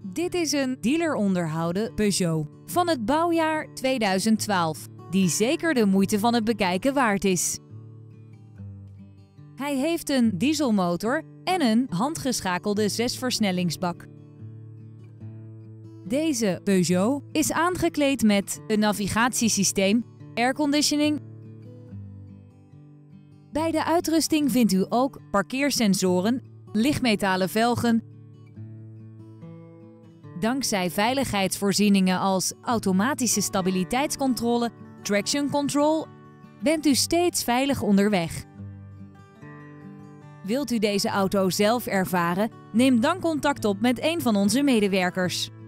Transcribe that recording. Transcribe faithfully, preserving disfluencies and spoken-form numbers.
Dit is een dealer onderhouden Peugeot van het bouwjaar tweeduizend twaalf, die zeker de moeite van het bekijken waard is. Hij heeft een dieselmotor en een handgeschakelde zesversnellingsbak. Deze Peugeot is aangekleed met een navigatiesysteem, airconditioning. Bij de uitrusting vindt u ook parkeersensoren, lichtmetalen velgen. Dankzij veiligheidsvoorzieningen als automatische stabiliteitscontrole, traction control, bent u steeds veilig onderweg. Wilt u deze auto zelf ervaren? Neem dan contact op met een van onze medewerkers.